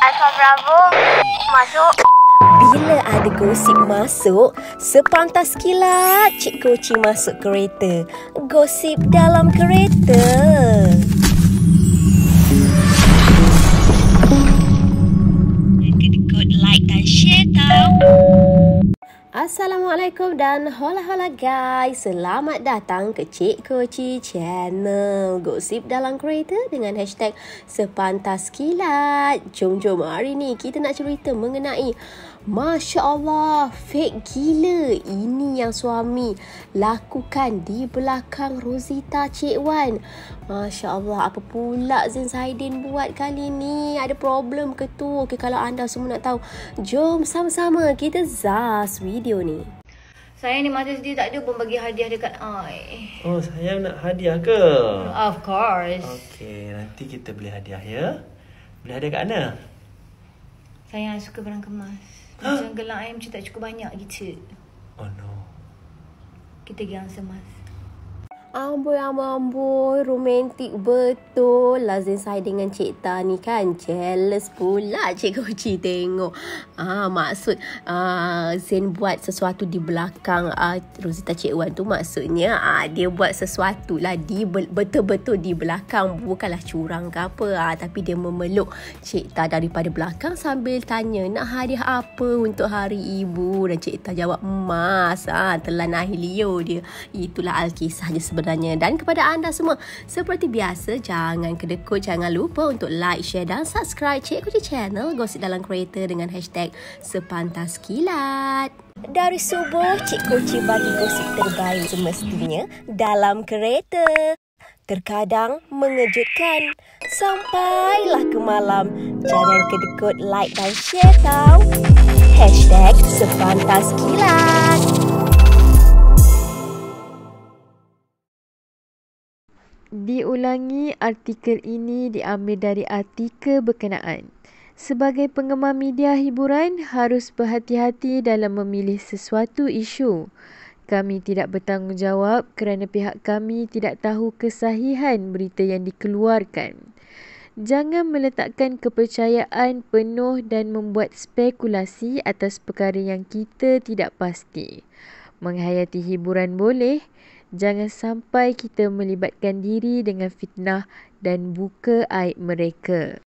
Alfa Bravo masuk. Bila ada gosip masuk, sepantas kilat Cik Koci masuk kereta. Gosip dalam kereta. Kena like dan share tau. Assalamualaikum dan hola guys. Selamat datang ke Cik Koci Channel. Gosip dalam kereta dengan hashtag sepantas kilat. Jom hari ni kita nak cerita mengenai Masya Allah, fake gila. Ini yang suami lakukan di belakang Rozita Cik Wan. Masya Allah, apa pula Zain Saidin buat kali ni? Ada problem ke tu? Okay, kalau anda semua nak tahu, jom sama-sama kita zas video ni. Saya ni masa dia tak ada pun bagi hadiah dekat I. Oh, sayang nak hadiah ke? Of course. Okey, nanti kita beli hadiah ya. Beli hadiah kat mana? Saya suka barang kemas. Macam gelang I macam tak cukup banyak gitu. Oh no. Kita gang semas. Amboi, romantik betul lah Zain Saidin dengan Cik Ta ni kan. Jealous pula Cik Koci tengok. Maksud Zain buat sesuatu di belakang Rozita Cik Wan tu, maksudnya dia buat sesuatu lah betul-betul di belakang. Bukanlah curang ke apa, tapi dia memeluk Cik Ta daripada belakang sambil tanya nak hadiah apa untuk hari ibu. Dan Cik Ta jawab emas. Telan akhir Leo dia. Itulah alkisahnya sebenarnya. Dan kepada anda semua, seperti biasa, jangan kedekut, jangan lupa untuk like, share dan subscribe Cik Koci Channel Gosip Dalam Kereta dengan hashtag sepantas kilat. Dari subuh, Cik Koci bagi gosip terbaik semestinya dalam kereta. Terkadang mengejutkan. Sampailah ke malam. Jangan kedekut, like dan share tau. Hashtag sepantas kilat. Diulangi, artikel ini diambil dari artikel berkenaan. Sebagai penggemar media hiburan, harus berhati-hati dalam memilih sesuatu isu. Kami tidak bertanggungjawab kerana pihak kami tidak tahu kesahihan berita yang dikeluarkan. Jangan meletakkan kepercayaan penuh dan membuat spekulasi atas perkara yang kita tidak pasti. Menghayati hiburan boleh, jangan sampai kita melibatkan diri dengan fitnah dan buka aib mereka.